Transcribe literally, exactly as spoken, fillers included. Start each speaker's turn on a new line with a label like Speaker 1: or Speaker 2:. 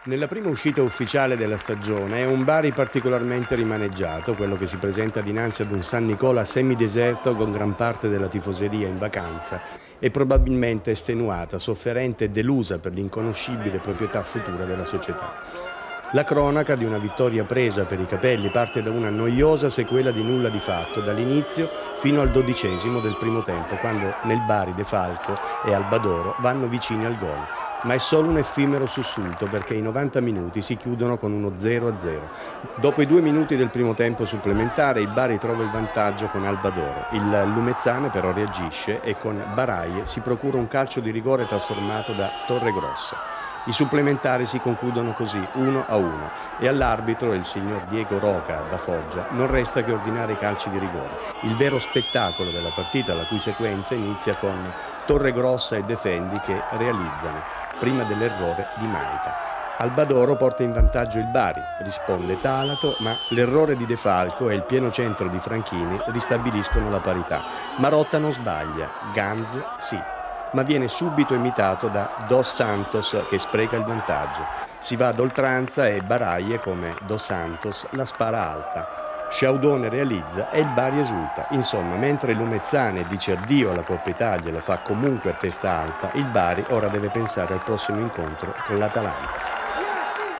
Speaker 1: Nella prima uscita ufficiale della stagione è un Bari particolarmente rimaneggiato, quello che si presenta dinanzi ad un San Nicola semideserto con gran parte della tifoseria in vacanza e probabilmente estenuata, sofferente e delusa per l'inconoscibile proprietà futura della società. La cronaca di una vittoria presa per i capelli parte da una noiosa sequela di nulla di fatto, dall'inizio fino al dodicesimo del primo tempo, quando nel Bari De Falco e Albadoro vanno vicini al gol. Ma è solo un effimero sussulto perché i novanta minuti si chiudono con uno zero a zero. Dopo i due minuti del primo tempo supplementare il Bari trova il vantaggio con Albadoro. Il Lumezzane però reagisce e con Baraie si procura un calcio di rigore trasformato da Torregrossa. I supplementari si concludono così, uno a uno, e all'arbitro, il signor Diego Roca da Foggia, non resta che ordinare i calci di rigore. Il vero spettacolo della partita, la cui sequenza inizia con Torregrossa e Defendi che realizzano, prima dell'errore di Maita. Albadoro porta in vantaggio il Bari, risponde Talato, ma l'errore di De Falco e il pieno centro di Franchini ristabiliscono la parità. Marotta non sbaglia, Ganz sì, ma viene subito imitato da Dos Santos che spreca il vantaggio. Si va ad oltranza e Baraie, come Dos Santos, la spara alta. Sciaudone realizza e il Bari esulta. Insomma, mentre Lumezzane dice addio alla Coppa Italia e lo fa comunque a testa alta, il Bari ora deve pensare al prossimo incontro con l'Atalanta.